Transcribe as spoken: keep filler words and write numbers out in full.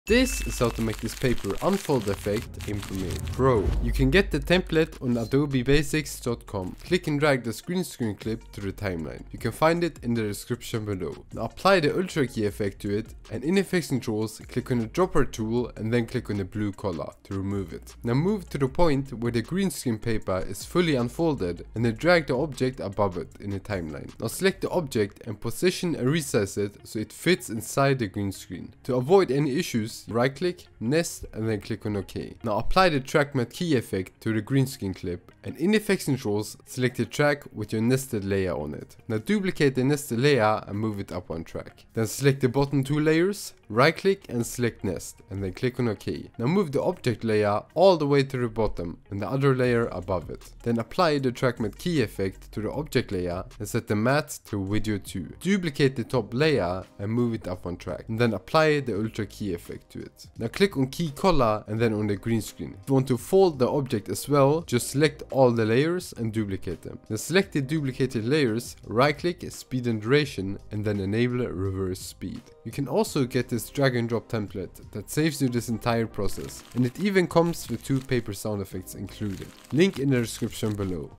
This is how to make this paper unfold effect in Premiere Pro. You can get the template on adobe basics dot com. Click and drag the green screen clip to the timeline. You can find it in the description below. Now apply the Ultra Key effect to it, and in Effects Controls, click on the dropper tool and then click on the blue color to remove it. Now move to the point where the green screen paper is fully unfolded and then drag the object above it in the timeline. Now select the object and position and resize it so it fits inside the green screen. To avoid any issues, right click, nest, and then click on OK. Now apply the track matte key effect to the green screen clip, and in Effects Controls, select the track with your nested layer on it. Now duplicate the nested layer and move it up one track. Then select the bottom two layers, right click and select nest, and then click on OK. Now move the object layer all the way to the bottom and the other layer above it. Then apply the track matte key effect to the object layer and set the matte to video two. Duplicate the top layer and move it up one track, and then apply the Ultra Key effect to it. Now click on key color and then on the green screen. If you want to fold the object as well, just select all the layers and duplicate them. Now select the duplicated layers, right click, speed and duration, and then enable reverse speed. You can also get this drag and drop template that saves you this entire process, and it even comes with two paper sound effects included. Link in the description below.